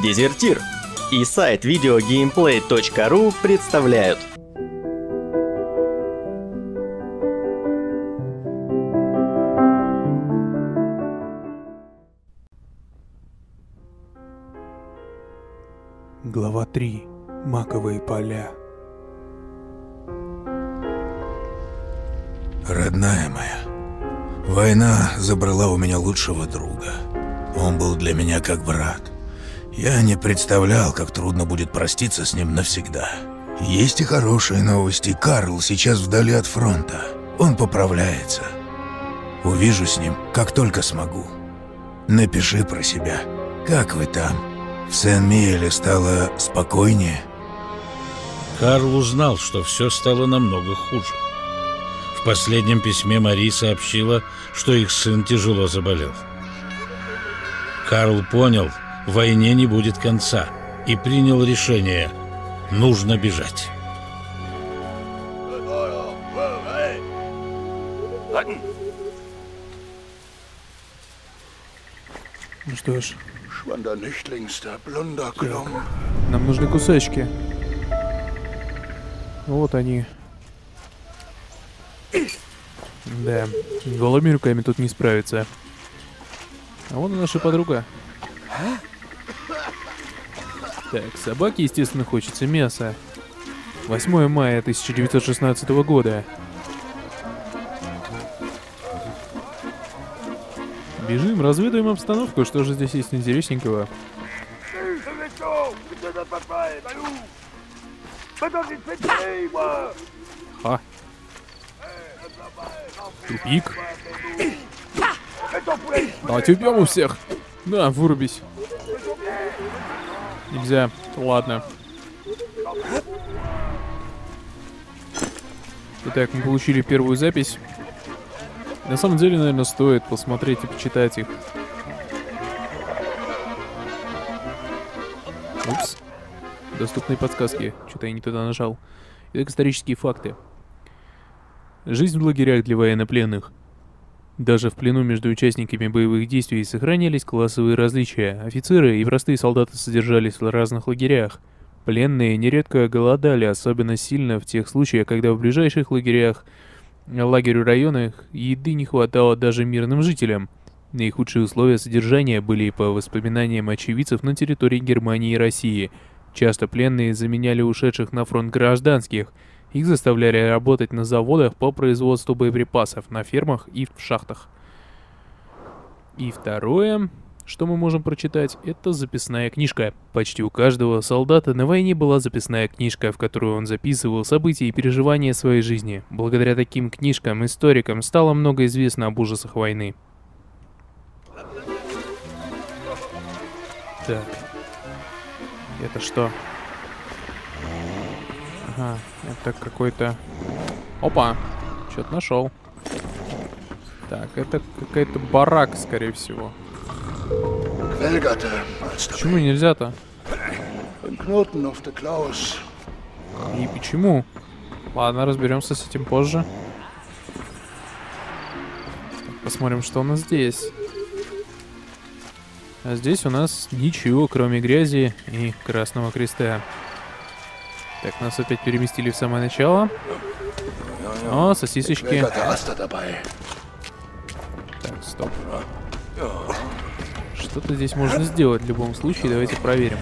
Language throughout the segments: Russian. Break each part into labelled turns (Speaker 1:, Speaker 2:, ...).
Speaker 1: Дезертир и сайт videogameplay.ru представляют.
Speaker 2: Глава 3. Маковые поля.
Speaker 3: Родная моя, война забрала у меня лучшего друга. Он был для меня как брат. Я не представлял, как трудно будет проститься с ним навсегда. Есть и хорошие новости. Карл сейчас вдали от фронта. Он поправляется. Увижу с ним, как только смогу. Напиши про себя. Как вы там? В Сен-Миеле стало спокойнее?
Speaker 4: Карл узнал, что все стало намного хуже. В последнем письме Мари сообщила, что их сын тяжело заболел. Карл понял, войне не будет конца, и принял решение: нужно бежать.
Speaker 2: Ну что ж, так, нам нужны кусачки. Вот они. Да, голыми руками тут не справиться. А вон и наша подруга. Так, собаке, естественно, хочется мяса. 8 мая 1916 года. Бежим, разведаем обстановку, что же здесь есть интересненького. Ха. Тупик. Давайте убьем у всех. Да, вырубись. Нельзя. Ладно. Итак, мы получили первую запись. На самом деле, наверное, стоит посмотреть и почитать их. Упс. Доступные подсказки. Что-то я не туда нажал. Итак, исторические факты. Жизнь в лагерях для военнопленных. Даже в плену между участниками боевых действий сохранялись классовые различия. Офицеры и простые солдаты содержались в разных лагерях. Пленные нередко голодали, особенно сильно в тех случаях, когда в ближайших лагерях, лагерю районах еды не хватало даже мирным жителям. Наихудшие условия содержания были по воспоминаниям очевидцев на территории Германии и России. Часто пленные заменяли ушедших на фронт гражданских. Их заставляли работать на заводах по производству боеприпасов, на фермах и в шахтах. И второе, что мы можем прочитать, это записная книжка. Почти у каждого солдата на войне была записная книжка, в которую он записывал события и переживания своей жизни. Благодаря таким книжкам историкам стало много известно об ужасах войны. Так. Это что? Ага, это какой-то... Опа! Что-то нашел. Так, это какая-то барак, скорее всего. Почему нельзя-то? И почему? Ладно, разберемся с этим позже. Так, посмотрим, что у нас здесь. А здесь у нас ничего, кроме грязи и Красного Креста. Так, нас опять переместили в самое начало. О, сосисочки. Так, стоп. Что-то здесь можно сделать в любом случае. Давайте проверим.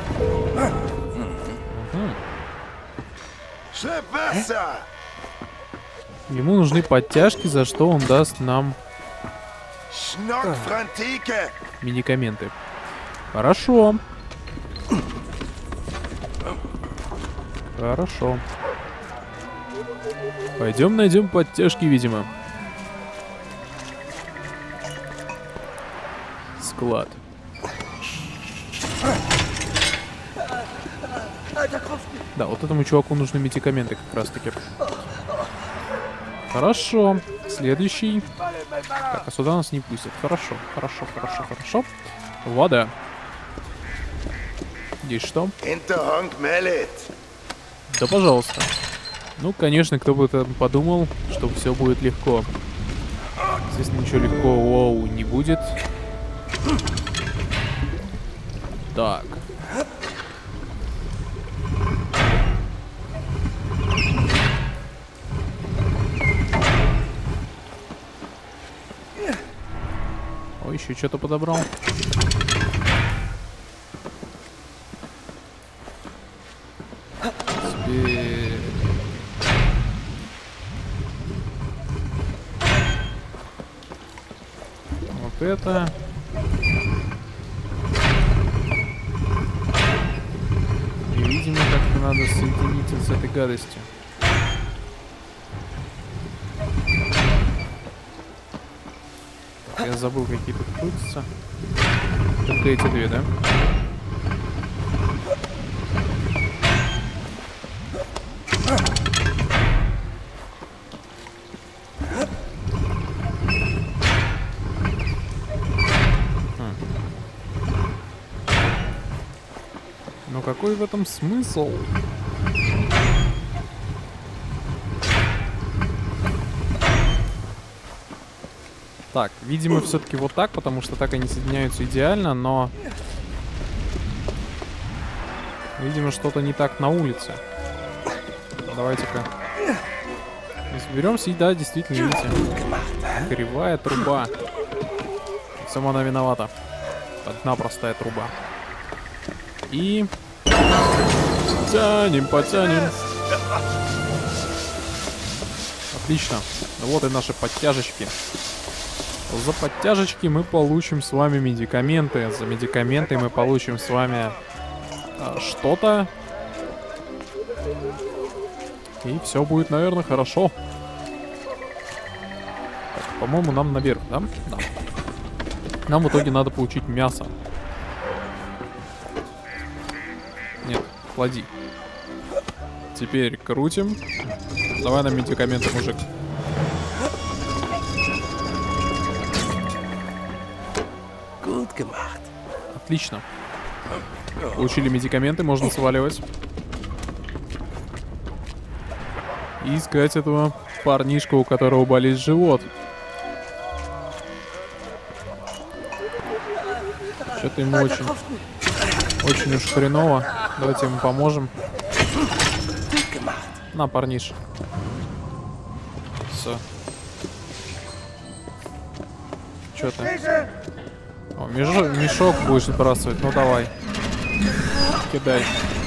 Speaker 2: Ему нужны подтяжки, за что он даст нам медикаменты. Хорошо. Хорошо. Пойдем найдем подтяжки, видимо. Склад. Да, вот этому чуваку нужны медикаменты как раз таки. Хорошо. Следующий. Так, а сюда нас не пустят. Хорошо, хорошо, хорошо, хорошо. Вода. Здесь что? Да, пожалуйста. Ну, конечно, кто бы там подумал, что все будет легко. Естественно, ничего легко не будет. Так, еще что-то подобрал. Теперь... Вот это. И, видимо, как-то надо соединиться с этой гадостью. Я забыл, какие тут крутятся. Только эти две, да? Но какой в этом смысл? Так, видимо, все-таки вот так, потому что так они соединяются идеально, но... Видимо, что-то не так на улице. Давайте-ка разберемся. И да, действительно, видите, кривая труба. Сама она виновата. Одна простая труба. И... Тянем, потянем. Отлично. Вот и наши подтяжечки. За подтяжечки мы получим с вами медикаменты. За медикаменты мы получим с вами что-то. И все будет, наверное, хорошо. Так, по-моему, нам наверх, да? Да. Нам в итоге надо получить мясо. Нет, клади. Теперь крутим. Давай нам медикаменты, мужик. Отлично. Получили медикаменты, можно сваливать. И искать этого парнишку, у которого болит живот. Что-то ему очень уж хреново. Давайте ему поможем. На, парниш. Все. Что ты? О, мешок будешь сбрасывать. Ну давай. Кидай.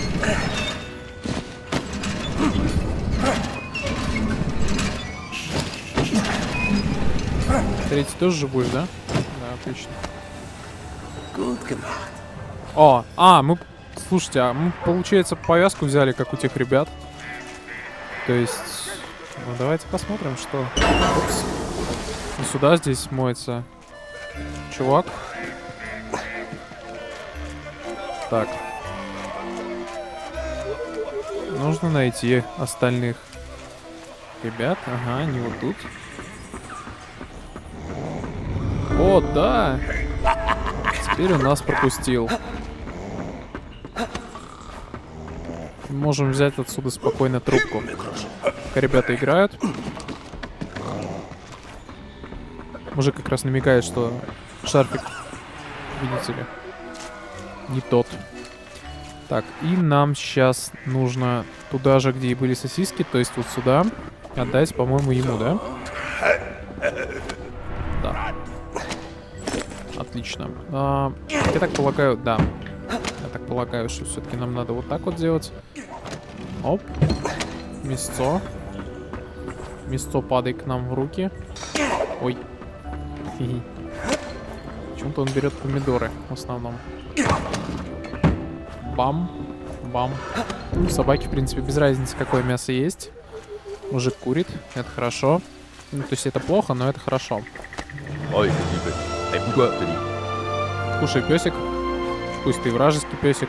Speaker 2: Третий тоже же будешь, да? Да, отлично. О, мы... Слушайте, а мы, получается, повязку взяли, как у тех ребят. То есть... Ну, давайте посмотрим, что... Упс. И сюда здесь моется чувак. Так. Нужно найти остальных ребят. Ага, они вот тут. О, да! Теперь он нас пропустил. Можем взять отсюда спокойно трубку. Пока ребята играют. Мужик как раз намекает, что шарфик, видите ли, не тот. Так, и нам сейчас нужно туда же, где и были сосиски, то есть вот сюда, отдать, по-моему, ему, да? Да. Отлично. Я так полагаю, да. Я так полагаю, что все-таки нам надо вот так вот делать. Оп. Мясцо. Мясцо падает к нам в руки. Ой. Почему-то он берет помидоры в основном. Бам. Бам. У собаки, в принципе, без разницы, какое мясо есть. Мужик курит. Это хорошо. Ну, то есть это плохо, но это хорошо.
Speaker 1: Ой,
Speaker 2: Кушай, песик. Пусть ты вражеский песик.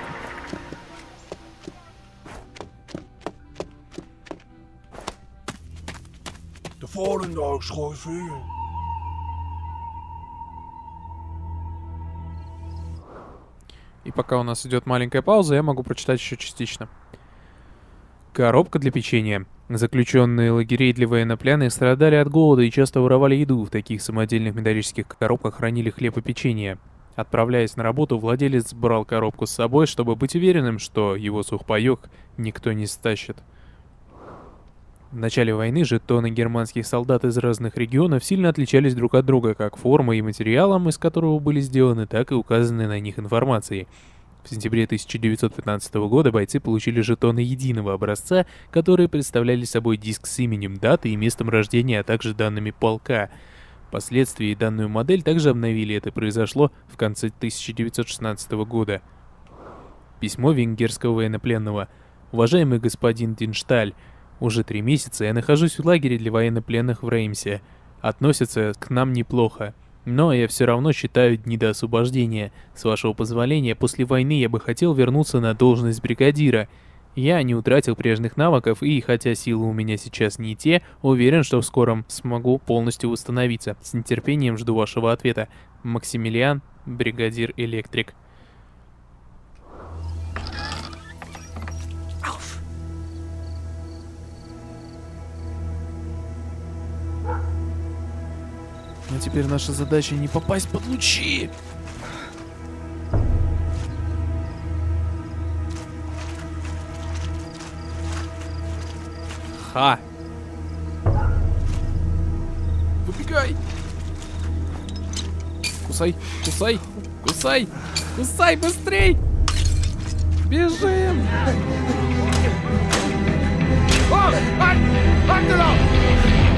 Speaker 2: И пока у нас идет маленькая пауза, я могу прочитать еще частично. Коробка для печенья. Заключенные лагерей для военнопленных страдали от голода и часто воровали еду. В таких самодельных металлических коробках хранили хлеб и печенье. Отправляясь на работу, владелец брал коробку с собой, чтобы быть уверенным, что его сухпайок никто не стащит. В начале войны жетоны германских солдат из разных регионов сильно отличались друг от друга как формой и материалом, из которого были сделаны, так и указанной на них информацией. В сентябре 1915 года бойцы получили жетоны единого образца, которые представляли собой диск с именем, датой и местом рождения, а также данными полка. Впоследствии данную модель также обновили, это произошло в конце 1916 года. Письмо венгерского военнопленного. «Уважаемый господин Диншталь, уже 3 месяца я нахожусь в лагере для военнопленных в Реймсе. Относятся к нам неплохо. Но я все равно считаю дни до освобождения. С вашего позволения, после войны я бы хотел вернуться на должность бригадира. Я не утратил прежних навыков, и хотя силы у меня сейчас не те, уверен, что в скором смогу полностью восстановиться. С нетерпением жду вашего ответа. Максимилиан, бригадир Электрик». Но теперь наша задача не попасть под лучи. Ха! Выбегай! Кусай, кусай, кусай, кусай быстрей! Бежим!
Speaker 5: Halt! Halt! Halt genau!